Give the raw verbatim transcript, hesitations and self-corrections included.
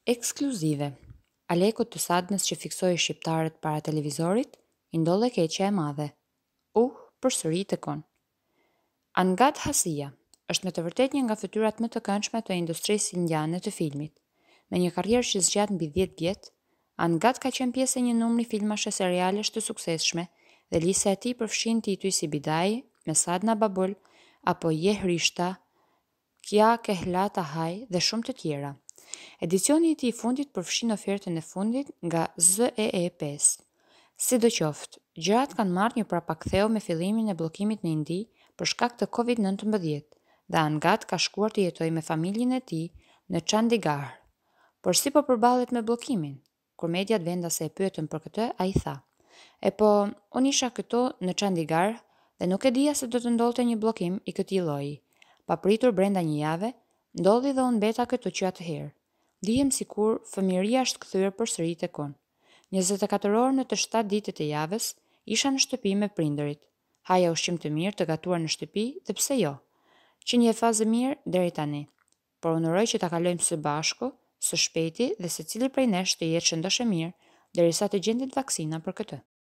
Ekskluzive. Alekut të Sadnës që fiksoi Shqiptarët para Televizorit, i ndodhe Keqja e Madhe. Uh, përsëri të kon. Angad Hasija është me të vërtet një nga fytyrat më të këndshme të industrisë indiane të filmit. Me një karrierë që zgjat mbi dhjetë vjet, Angad ka qenë pjesë e një numri filmash e serialesh të suksesshme dhe lista e tij përfshin tituj si Bidai me Sadna Babul apo Yeh Rishta, Kehlata Hai dhe shumë të tjera. Edicioni i tij i fundit përfshin ofertën e fundit nga zet pesë. Sidoqoftë, gjërat kanë marrë një prapaktheu me fillimin e bllokimit në Indi për shkak të kovid nëntëmbëdhjetë dhe Angad ka shkuar të jetojë me familjen e tij në Chandigarh. Por si po përballet me bllokimin? Kur mediat vendase e pyetën për këtë, ai tha: "E po, unë isha këtu në Chandigarh dhe nuk e dija se do të ndodhte një bllokim i këtij lloji. Papritur brenda një jave, ndodhi dhe unë mbeta këtu që atëherë. Ndihem sikur fëmijëria është kthyer përsëri tek unë. njëzet e katër orë në të shtatë ditët e javës isha në shtëpi me prindërit. Haja ushqim të mirë të gatuar në shtëpi dhe pse jo. Që një fazë mirë deri tani. Por unë uroj që ta kalojmë së bashku, së shpejti dhe secili prej nesh të jetë shëndosh e mirë derisa të gjendet vaksina për këtë."